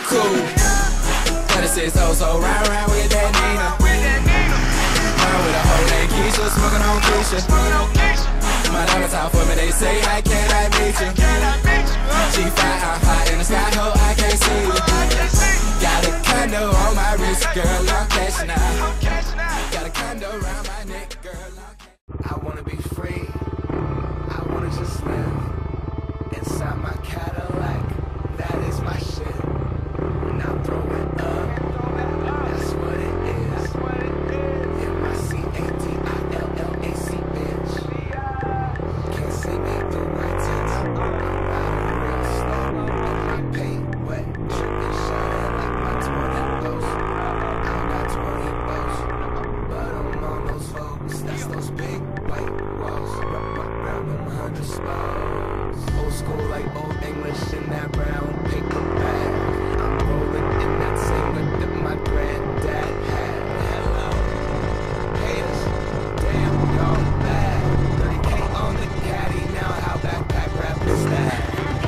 cool. 36 so round with that Nina. Run with a hoe named Keisha, smoking on Keisha. My diamonds out for me, they say, how can I meet you? She fly, I'm hot in the sky, ho, I can't see you. Got a condo on my wrist, girl, I'm cashing out. Got a condo around my neck, girl, I'm cashing out. I wanna be free, I wanna just live inside my Cadillac, that is my shit. And I throw it up, that's what it is. In my C-A-D-I-L-L-A-C, bitch. Can't see me through my tents. I'm riding real slow, and my paint wet, dripping, shining like my 20 ghosts. I got 20 boats, but I'm on those folks. That's those big white walls, round them 100 spots. Old school like old English in that brown paper bag. I'm rolling in that same whip that my granddad had. Hello, haters, damn, y'all bad. 30K on the caddy, now how backpack rap is that?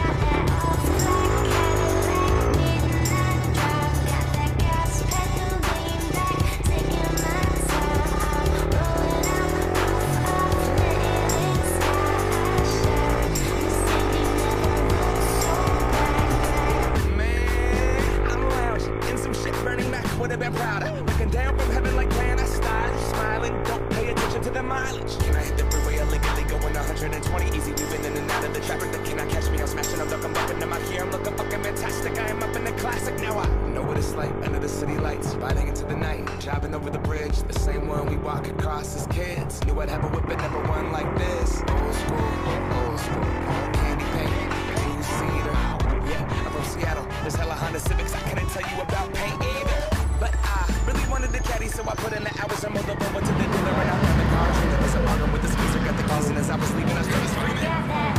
Would have been prouder. Looking down from heaven like man, I style. Smiling, don't pay attention to the mileage. Can I hit the freeway illegally going 120 easy? Weaving in and out of the traffic that cannot catch me. I'm smashing up, I'm bumping in my gear. I'm looking fucking fantastic. I am up in the classic. Now I know what it's like under the city lights, riding into the night, driving over the bridge, the same one we walk across as kids. Knew I'd have a whip, but never one like this. Old school, candy paint, two-seater. Yeah, I'm from Seattle. There's hella Honda Civics. I couldn't tell you about paint either. But I really wanted the caddy, so I put in the hours and moved over to the dealer. And I found the car, and there was a bargain with the squeezer. Got the keys, and as I was leaving, I started screaming.